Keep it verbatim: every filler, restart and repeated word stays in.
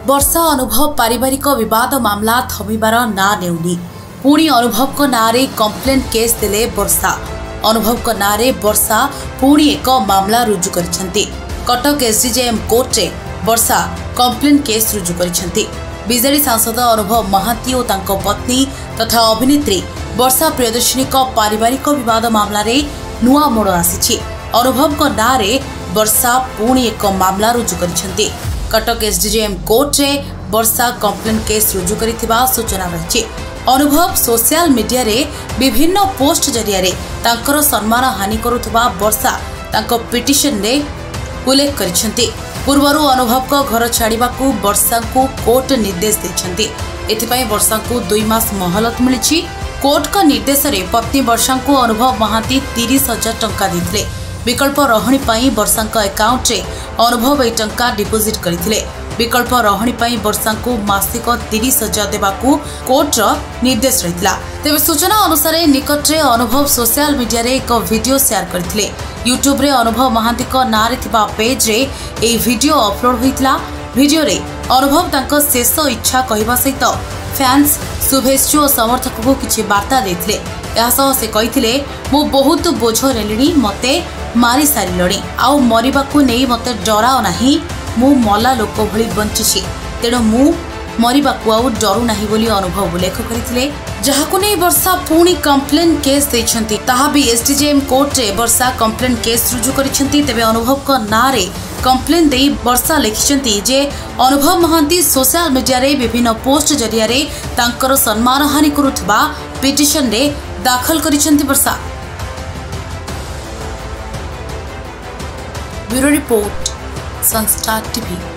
वर्षा अनुभव पारिवारिक विवाद मामला थमिबार ना नेउनी पुणी अनुभव को नारे कंप्लेन केस देले वर्षा अनुभव को नारे वर्षा पुणी एक मामला रुजु करिसेंती। कटक एसडीजेएम कोर्ट रे वर्षा कंप्लेन केस रुजु करिसेंती। बीजेडी सांसद अनुभव महांती और तांको पत्नी तथा अभिनेत्री वर्षा प्रियदर्शिनी को पारिवारिक विवाद मामला रे नुआ मोड़ आसी। अनुभव को नारे वर्षा पुणी एक मामला रुजु करिसेंती। कटक एसडीजेएम कोर्ट रे वर्षा कंप्लेन केस रुजु करिथिबा सूचना रही। अनुभव सोशल मीडिया रे विभिन्न पोस्ट जरिया रे तांकर सम्मान हानि करुथबा वर्षा तांको पिटिशन रे उल्लेख करिसेंती। पूर्वरु अनुभव को घर छाड़ीबा को वर्षा को कोर्ट निर्देश देछंती। एथिपाई वर्षा को दुई मास मोहलत मिलिछि। कोर्ट का निर्देश रे पत्नी वर्षा को अनुभव महांती तीस हजार टंका देथिले। विकल्प रहणी पाई वर्षा अकाउंट रे अनुभव ए टंका डिपोजिट करथिले। विकल्प रहणी पाई वर्षा को मासिक तीस हजार देवाकू कोर्ट निर्देश रहितला। तेबे सूचना अनुसार निकट रे अनुभव सोशल मीडिया रे एक वीडियो शेयर करथिले। यूट्यूब रे अनुभव महांती को नारे थिबा पेज रे ए वीडियो अपलोड होइतला। वीडियो रे अनुभव तांको शेष इच्छा कहबा सहित फैंस शुभेच्छु और समर्थक को किछि वार्ता देथिले। यासह से कहिथिले मु बहुत बोझ रेलिणी मते मारी सारिलणी आउ मरिबाकू नहीं मते डराओ नाही मु मला लोक भली बंचिछि तेणु मु मरिबाकू आउ डरू नाही बोली अनुभव उल्लेख करथिले। जहाकू नहीं वर्षा पुणी कंप्लेन केस देछंती ताहा भी एसडीजेएम कोर्ट रे वर्षा कंप्लेन केस रुजु करिसेंती। तेबे अनुभव को नारे कंप्लेन देई वर्षा लिखिसेंती जे अनुभव महांती सोशल मीडिया रे विभिन्न पोस्ट जरिया रे तांकर सम्मान हानि करुथबा पिटिशन रे दाखल करिसेंती Varsha. Bureau report Sunstar TV.